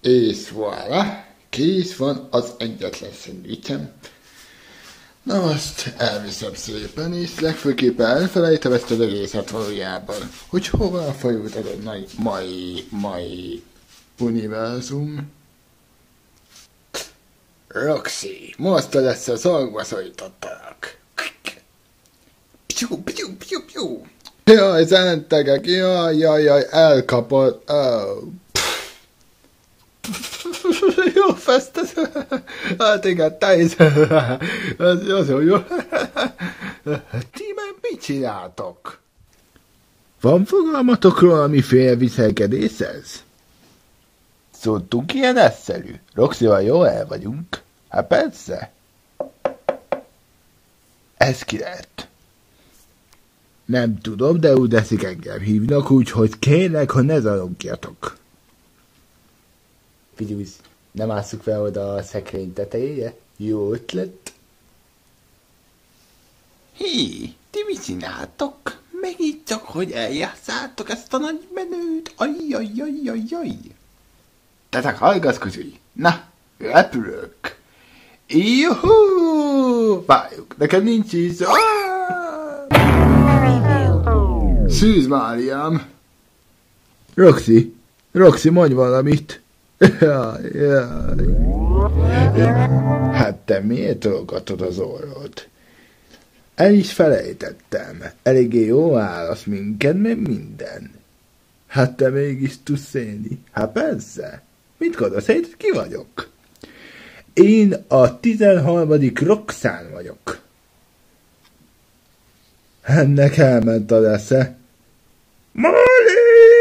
És voilà, kész van az egyetlen szendvicsem. Na most elviszem szépen, és legfőképpen elfelejtem ezt az egészet valójában. Hogy hova fajult ez a mai univerzum. Roxy, most lesz a szalgba szólítottalak. Piu, piu, piu, piu. Jaj, zentegek, jaj, elkapott. Oh. Jó feszted. Hát igen, te is. Ez jó. Ti meg mit csináltok? Van fogalmatokról, amiféle viselkedés ez? Szóltunk ilyen egyszerű. Roxyval jól el vagyunk. Hát persze. Ez ki lett? Nem tudom, de úgy eszik engem hívnak, úgyhogy kérlek, ha ne zalogjatok. Figyelj, nem ásszuk fel oda a szekrény tetejére? Jó ötlet. Hé, ti mit csináltok? Megint csak, hogy eljátszátok ezt a nagy menőt. Ajjajjajjajjaj. Te hallgatkozz, na, repülök. Juhú! Várjuk, nekem nincs is. Szűz Máriám. Roxy, mondj valamit. Jaj. Hát te miért tologatod az orrod? El is felejtettem. Eléggé jó válasz minket, meg minden. Hát te mégis tudsz élni. Hát persze. Mit gondolsz, hogy ki vagyok? Én a 13. Roxanne vagyok. Ennek elment a esze. Molly!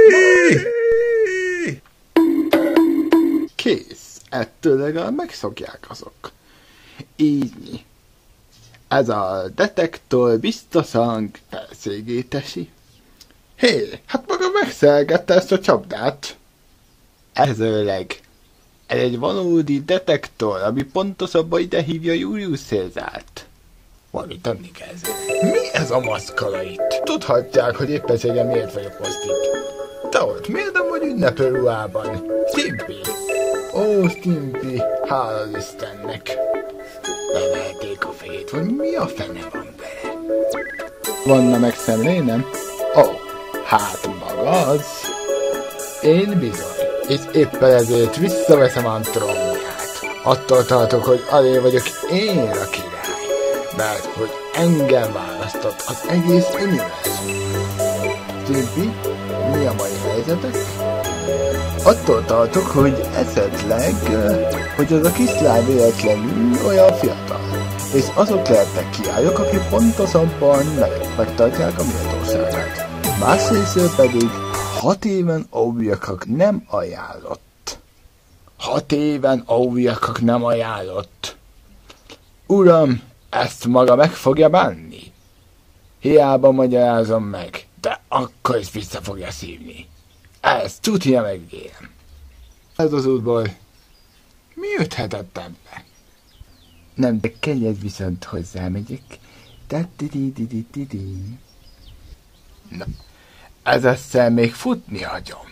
Kész, ettől legalább megszokják azok. Így. Ez a detektor biztosan felszégétesi. Hé, hát maga megszelgette ezt a csapdát. Ez egy valódi detektor, ami pontosabban ide hívja Julius Cézárt. Valamit tenni kell ezzel. Mi ez a maszkala itt? Tudhatják, hogy éppenséggel miért vagyok most itt. Te ott miért nem vagy ünnepő ruhában? Stimpy! Ó, Stimpy, hála az Istennek. Beverték a fejét, hogy mi a fene van vele. Vanna meg szemlénem? Ó, hát maga az. Én bizony. És éppen ezért visszaveszem a trónját. Attól tartok, hogy alé vagyok én a király. Mert hogy engem választott az egész univerzum. Stimpy, mi a mai helyzetek? Attól tartok, hogy esetleg, hogy az a kislány véletlenül olyan fiatal. És azok lehetnek kiállók, akik pontosabban megtartják a méltóságát. Másrészt pedig 6 éven óvjakak nem ajánlott. 6 éven óvjakak nem ajánlott. Uram, ezt maga meg fogja bánni. Hiába magyarázom meg, de akkor is vissza fogja szívni. Ezt tudja megígérem. Ez az útból mi üthetett ebbe? Nem, de kegyed viszont hozzámegyek. Na, ezzel még futni hagyom.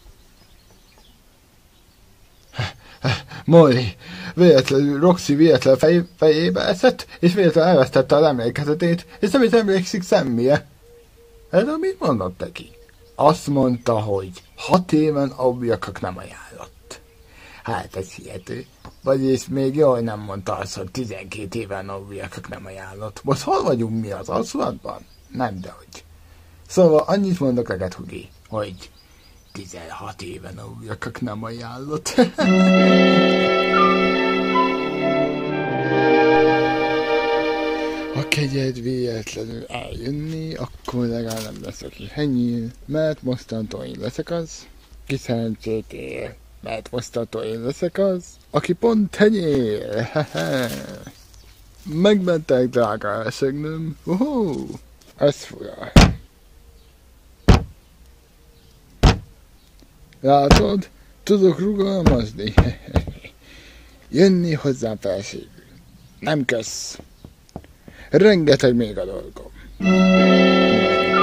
Molly, Roxy véletlenül fejébe eszett, és véletlenül elvesztette az emlékezetét, és nem is emlékszik semmije. Ez amit mondott neki? Azt mondta, hogy 6 éven óvjakak nem ajánlott. Hát ez hihető. Vagyis még jól nem mondta azt, hogy 12 éven óvjakak nem ajánlott. Most hol vagyunk mi az alszulatban? Nem, dehogy. Szóval annyit mondok neked, Hugi, hogy 16 éven óvjakak nem ajánlott. Ha kegyed véletlenül eljönni, akkor legalább nem leszek henyír, mert mostantól én leszek az, ki szerencsét ér, mert mostantól én leszek az, aki pont henyér. Megmentek, drága elsőgnöm. Ez fura. Látod? Tudok rugalmazni. Jönni hozzám felségül. Nem kösz. Rengeteg még a dolgom.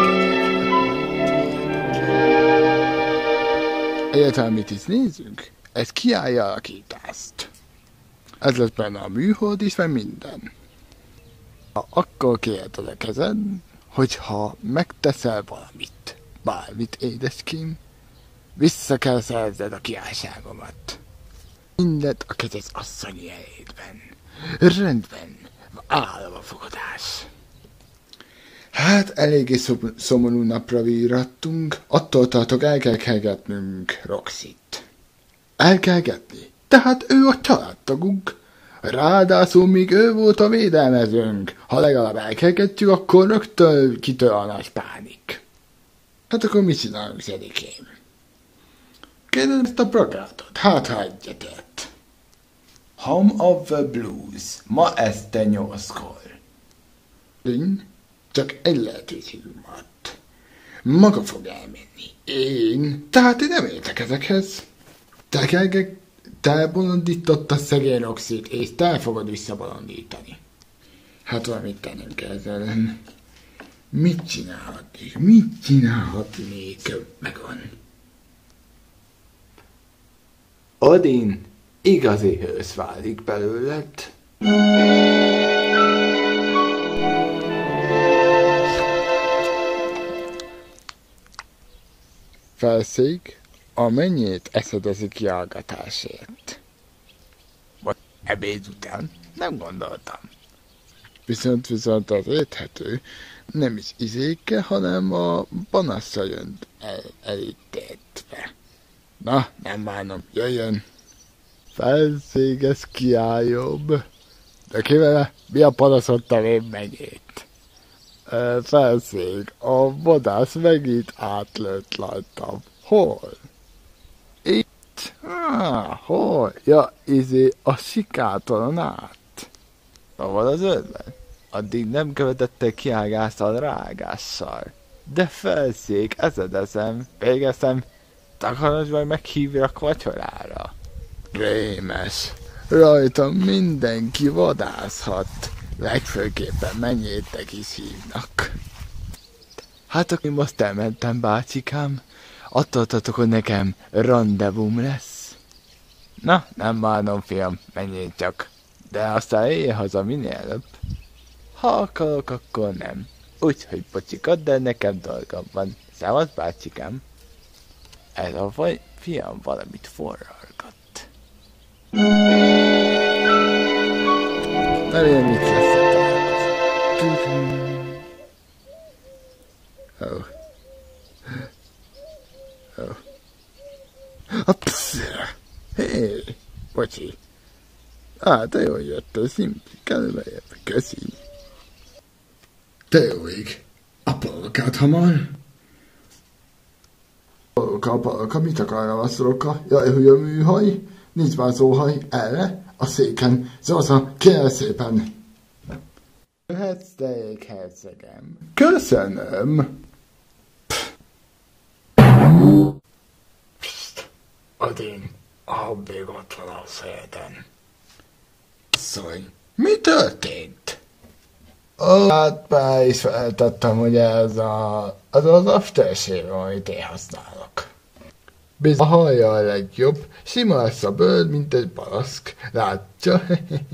Egyáltalán mit is nézzünk? Ez kiállja a alakítást. Ez lesz benne a műhold is, meg minden. Ha akkor kiérted a kezed, hogyha megteszel valamit, bármit édeském, vissza kell szerzed a királyságomat. Mindent a kezed asszonyi elédben. Rendben, állom a fogadás. Hát, eléggé szomorú napra vírattunk, attól tartok, el kell kergetnünk Roxit. El kell getni? Tehát ő a családtagunk. Ráadásul még ő volt a védelmezőnk. Ha legalább elkergetjük, akkor rögtön kitör a nagy pánik. Hát akkor mit csinálunk, Zedikém? Kérdezem ezt a pragátot, hát ha egyetért. Home of the Blues, ma este 8-kor. Csak egy lehetőségünk maradt. Maga fog elmenni. Én? Tehát én nem értek ezekhez. Te bolondítottad szegény Roxit, és te fogod visszabolondítani. Hát valamit tennünk kell ezzel ellen. Mit csinálhatnék? Megvan. Odin igazi hős válik belőled. Felszég, a mennyét eszedezik kiallgatásért. Vagy ebéd után? Nem gondoltam. Viszont az érthető, nem is izékkel, hanem a panaszra jön elítéltve. Na, nem bánom, jöjjön. Felszég, ez kiálljobb. De ki vele? Mi a panaszodtam én mennyét? Felszég, a vadász megint átlőtt rajtam. Hol? Itt? Hol? Ja, a sikátoron át. Ahol az ötlet? Addig nem követette kiágást a rágással. De felszék, ezedezem, végezem, takarodj vagy meghívjak vacsorára. Rémes. Rajtam mindenki vadászhat. Legfőképpen mennyétek is hívnak. Hát akkor most elmentem, bácsikám. Attól tartok, hogy nekem randevum lesz. Na, nem bánom, fiam, menjél csak. De aztán éljél haza minél előbb. Ha akarok, akkor nem. Úgyhogy pocsikat, de nekem dolgom van. Szevasz, bácsikám. Ez a fiam valamit forralgat. Remélem, mit lesz a találkozó. Hé, bocsi. Te jól jöttél, Szimpli, kedveljebb, köszi. Te jó ég, a palokát hamar. Palka, mit akar a vasszoroka? Jaj, hülye műhaj, nincs már szóhaj, erre, a széken, szóval kérlek szépen. Jöhetsz, te ég, hercegem. Köszönöm. Odin, a még ott van a széden. Szólj, mi történt? Hát már is feltettem, hogy ez az aftershave, amit én használok. Bizony, a hajja a legjobb, sima lesz a bőr, mint egy baszk. Látja?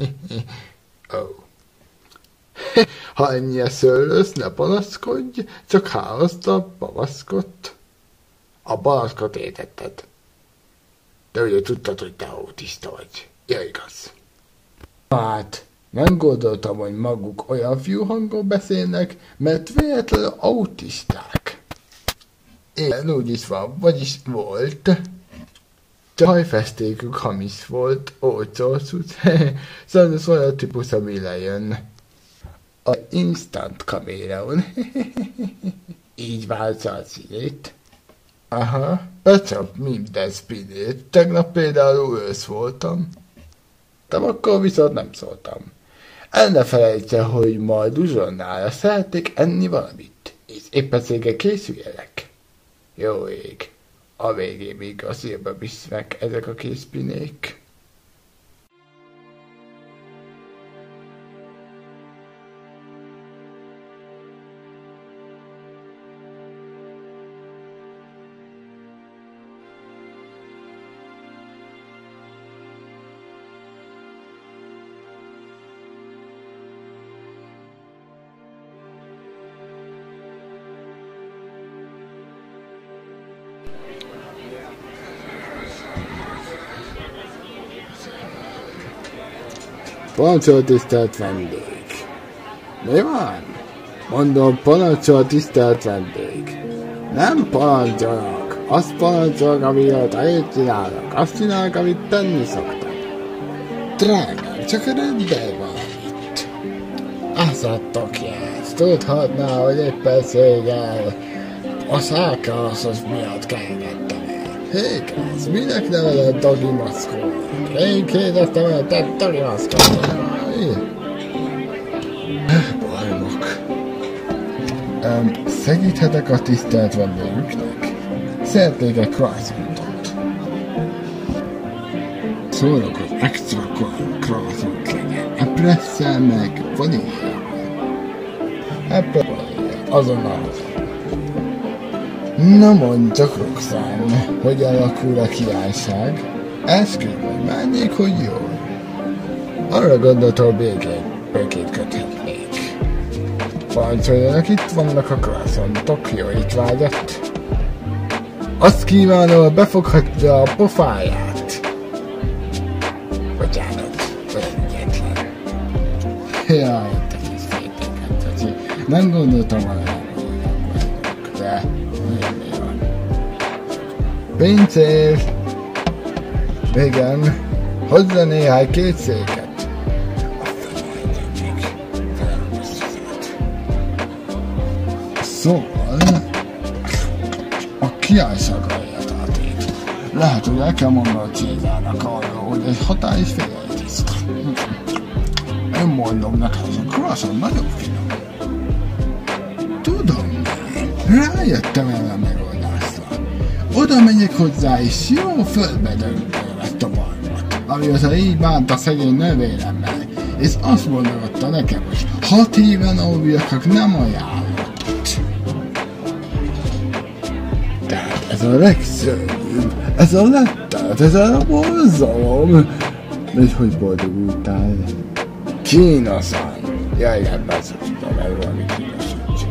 Ha ennyire szőlősz, ne panaszkodj, csak hálozd a bavaszkot. A balaskot étetted. De ugye tudtad, hogy te autista vagy. Ja, igaz. Hát, nem gondoltam, hogy maguk olyan fiúhangon beszélnek, mert véletlenül autisták. Igen, úgy is van, vagyis volt. Csak hajfestékük hamis volt, olcsó cucc. Sajnos olyan típus, ami lejön. A instant kameleon. Így váltsa a színét. Aha, becsap minden spinét. Tegnap például ősz voltam. De akkor viszont nem szóltam. El ne felejtse, hogy majd uzsonnára szeretnék enni valamit, és éppen szége készüljelek. Jó ég, a végén még a szívbe visznek ezek a készpinék. Parancsol, tisztelt vendég. Mi van? Mondom, parancsol, tisztelt vendég. Nem parancsolok. Azt parancsolok, amiért eljött csinálok. Azt csinálok, amit tenni szoktam. Drágám, csak rendben van itt. Azt adtok jelzt. Tudhatná, hogy éppen szégel. A szálkászos miatt kellettem el. Hékez, minek neveled dagi maszkolnak? Én kérdeztem el, te dagi maszkolnak. Bajnok. Segíthetek a tisztelt vendégüknek? Szeretnék egy croissantot. Szólok, hogy extra croissant legyen. Epresszel meg vaníliával. Azonnal hozzá. Na mondd csak, Roxanne, hogy alakul a királyság? Esküdj meg, menjék, hogy jó. Arra gondoltam, békét köthetnék. Parancsoljanak, itt vannak a croissantok, jó étvágyat. Azt kívánom, befoghatja a pofáját. Bocsánat, egyetlen. Jaj, te kis fétéket, nem gondoltam arra, de mi van. Pincér! Igen, hozzá néhány két széket. Szóval, a királyság aljatátét. Lehet, hogy el kell mondani Cézárnak arról, hogy egy hatályos félrejtiszt. Én mondom neked, az a croissant nagyon finom. Tudom, rájöttem erre a megoldásra. Oda megyek hozzá, és jó földbe döntőre lett a barmat, amióta így bánt a szegény nővéremmel, és azt mondotta nekem, hogy 6 éven aluljakak nem ajánlott. Tehát ez a legszörnyűbb, ez a lettelt, ez a borzalom. És hogy boldogultál? Kínosan. Jaj, hát beszéltem el valami kínosan.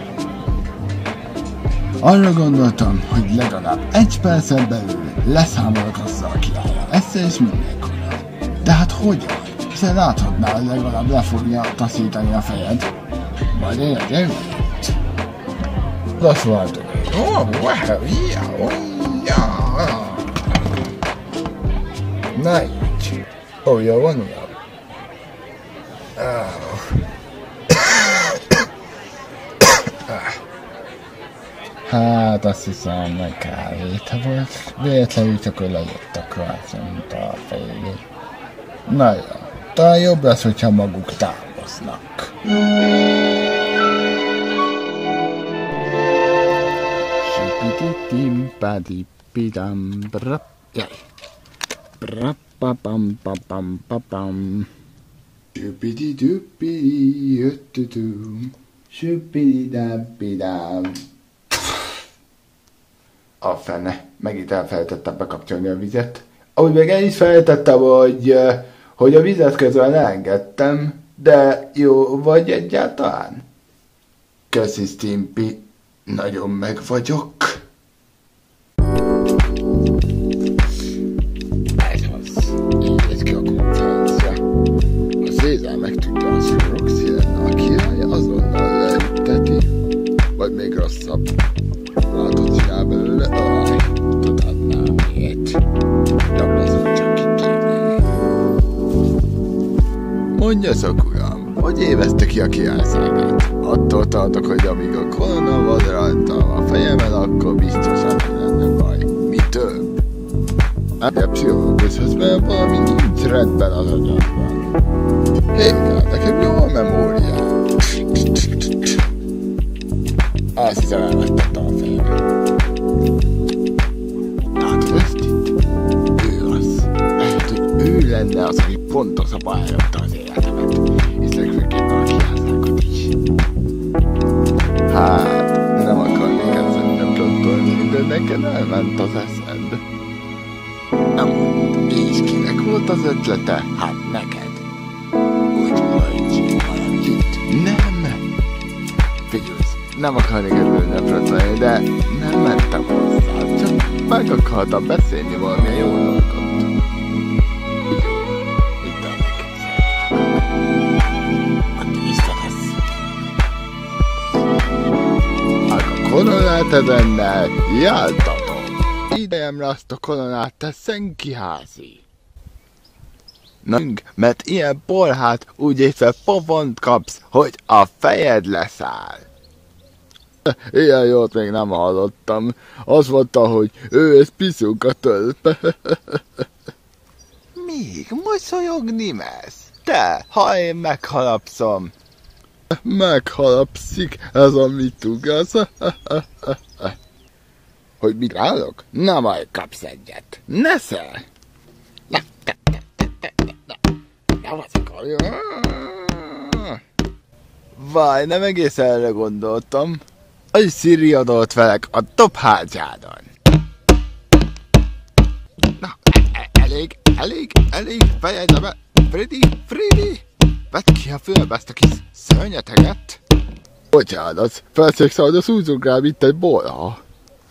Arra gondoltam, hogy legalább 1 percen belül leszámolok azzal a királlyal. Egyszer és mindenkorra. De hát hogyan? Hiszen láthatnál, hogy legalább le fogja taszítani a fejed. Majd én itt. Azt voltunk. Na így. Jó, van olyan. Hát azt hiszem, meg kávét volt. Véletlenül csak, hogy lejött a croissant a fejét. Na jó, talán jobb lesz, hogyha maguk távoznak. Sipiti-tim-padi-pidam brap. Jaj. Brap-pa-pam-pa-pam-pa-pam. Sipiti-dupidi-jöttütüm. Sipidi-dapidam. A fene, megint elfelejtettem bekapcsolni a vizet. Ahogy meg el is felejtettem, hogy a vizet közben elengedtem, de jó vagy egyáltalán? Köszi, Stimpy, nagyon meg vagyok. Ez az, így lesz ki a konferencia. A Cézár megtudja azt, hogy Roxy lenne a király, azonnal leütteti, vagy még rosszabb. Látod, csinál belőle, tudhatnám miért. Jobb lesz, hogy csak kiképelni. Mondja szok, uram, hogy évezte ki a királyságát? Attól tartok, hogy amíg a korona van rajtam a fejemen, akkor biztosan nem lenne baj. Mi több? A pszichológushoz, mert valami nincs rendben az agyamban. Héggel, nekem jó a memóriám. Azt hiszem, elvettettem a fejemet. Látod ezt itt? Ő az. Lehet, hogy ő lenne az, aki pontos szabályotta az életemet. És legfőképpen a királyságot is. Hát, nem akarnék ezzel nem plottolni, de neked elment az eszed. Nem mondd, és kinek volt az ötlete? Hát neked. Úgyhogy valamit nem. Figyelsz, nem akarnék ebből nepretlenni, de nem mentem hozzá, csak meg akartam beszélni valamilyen jó dolgot. Itt a neked. tiszteletedennel jártatom. Idejemre azt a koronát, te szenkiházi. Mert ilyen porhát úgy észre pofont kapsz, hogy a fejed leszáll. Ilyen jót még nem hallottam. Azt mondta, hogy ő ezt piszunkat tölt. Még mosolyogni mesz? Te, ha én megharapszom. Megharapszik ez a mit ugasz? Hogy mit állok? Na majd kapsz egyet. Neszel! Vaj, nem egész erre gondoltam. Egy Siri adott velek a dobhágyádon. Na, elég, fejezze be. Freddy, vedd ki a fülbe ezt a kis szörnyeteget. Bocsánat, felszékszalda szúzunk rá, mint egy bolha.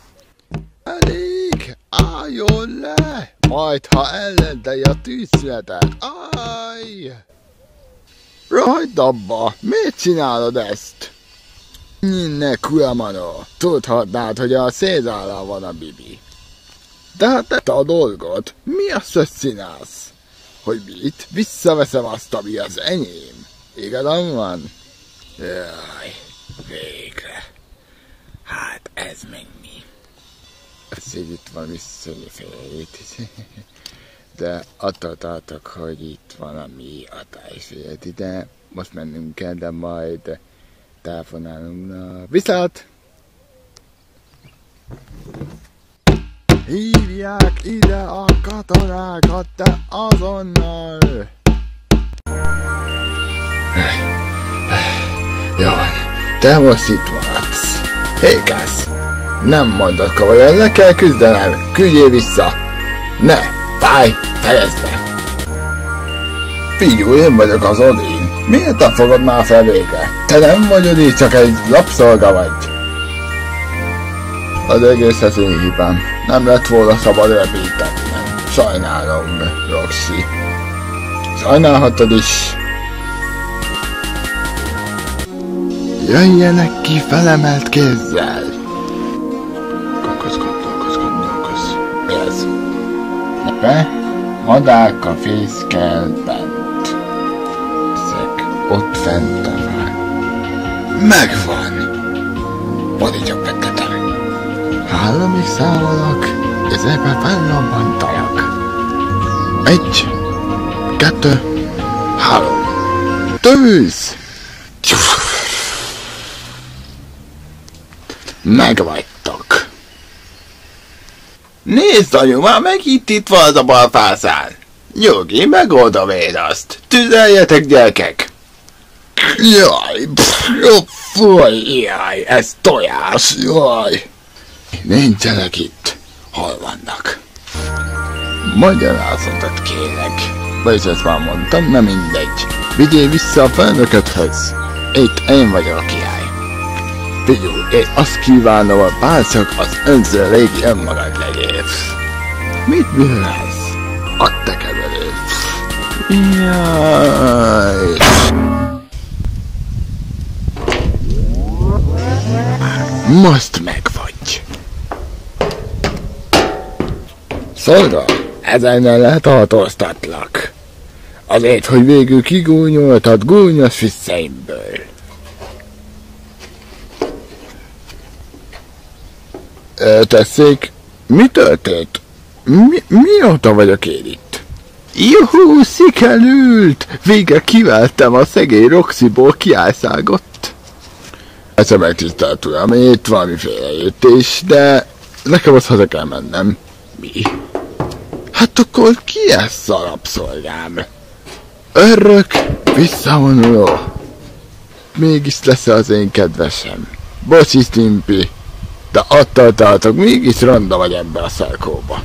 Elég, álljon le, majd ha ellenteli a tűzszünetet. Ajj! Hagyd abba, miért csinálod ezt? Ne kuramano, tudhatnád, hogy a Cézállal van a Bibi. De hát te a dolgot, mi azt csinálsz? Hogy mit? Visszaveszem azt, ami az enyém. Igazam van? Jaj, végre. Hát ez meg mi? Itt van visszafélét. De attól tartok, hogy itt van a mi adásféleti, de most mennünk kell, de majd telefonálunk. Na, viszont! Hívják ide a katonákat, te azonnal! Jaj, te most itt maradsz. Hékász! Nem mondod komolyan, le kell küzdenem, küldjél vissza! Ne! Fáj! Fejezd be! Figyelj, én vagyok az Odin. Miért nem fogod már fel végre? Te nem vagy Odin, csak egy lapszolga vagy. Az egész az én hibám. Nem lett volna szabad repítetnem. Sajnálom, Roxy. Sajnálhatod is. Jöjjenek ki felemelt kézzel. Gondolkoz. Mi ez? Be, madárka fészkel bent. Ezek ott fent a fák. Megvan! Bodítsok pettetem. Hálomig számolok, ezekben fellobbantajak. 1, 2, 3. Tűz! Megvagytok. Nézd, anyu, már megint itt van az a balfászán. Nyugi, megoldom én azt. Tüzeljetek, gyerekek. Jaj, ez tojás, jaj. Nincsenek itt. Hol vannak? Magyarázatot kérek. Vagyis ezt már mondtam, nem mindegy. Vigyél vissza a felnöködhöz. Itt én vagyok a király. Figyelj, én azt kívánom, a bárcsak az önző légi önmagad legyél. Mit bűnhez? A te keverő. Jaj. Most megvagy. Szolga, ezennel letartóztatlak. Azért, hogy végül kigúnyoltad gúnyos fiszeimből. Tessék, mi történt? Mióta vagyok én itt? Juhú, sikerült! Végre kiváltam a szegény Roxyból kiállszágott. Ez a megtisztelt uram, itt valami félreértés, de nekem azt haza kell mennem. Mi? Hát akkor ki ez a rabszolgám? Örök, visszavonuló. Mégis lesz az én kedvesem. Bocsi, Stimpy. De attól tartok, mégis ronda vagy ebbe a szarkóba.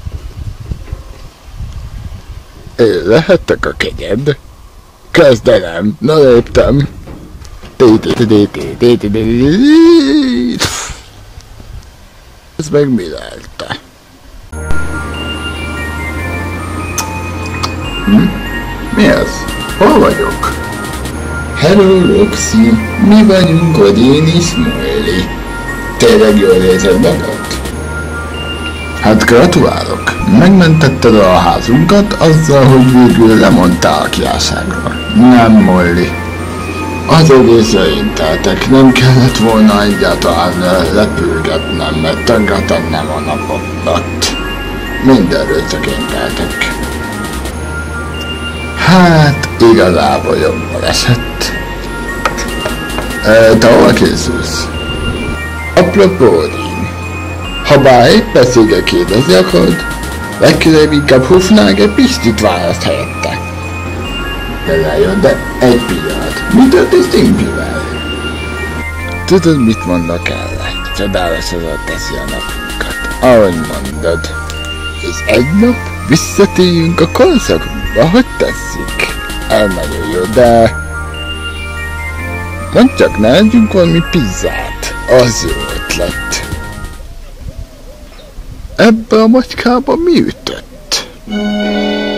Lehettek a kegyed? Kezdenem, na léptem. Ez meg mi lelte? Mi ez? Hol vagyok? Hello, Roxy, mi vagyunk Odin és Molly. Tényleg jól érzed magad? Hát gratulálok. Megmentetted a házunkat azzal, hogy végül lemondtál a királyságról. Nem, Molly. Az egészre én teltek, nem kellett volna egyáltalán lepülgetnem, mert tönkretennem a napomat. Mindenről csak én teltek. Hát, igazából jobban esett. Te hova készülsz? Apropó, Dean, ha bár épp beszélge kérdezni akarod, legközelebb inkább Hufnál egy Pistit választ helyette. Lejön, de egy pillanat. Mi történt Stimpyvel? Tudod, mit mondok el? Csodálatosan teszi a napunkat. Ahogy mondod. És egy nap visszatérjünk a korszakunkba, hogy tesszük? Nagyon jó, de... Mondd csak, ne adjunk valami pizzát. Az jó ötlet. Ebbe a macskába mi ütött?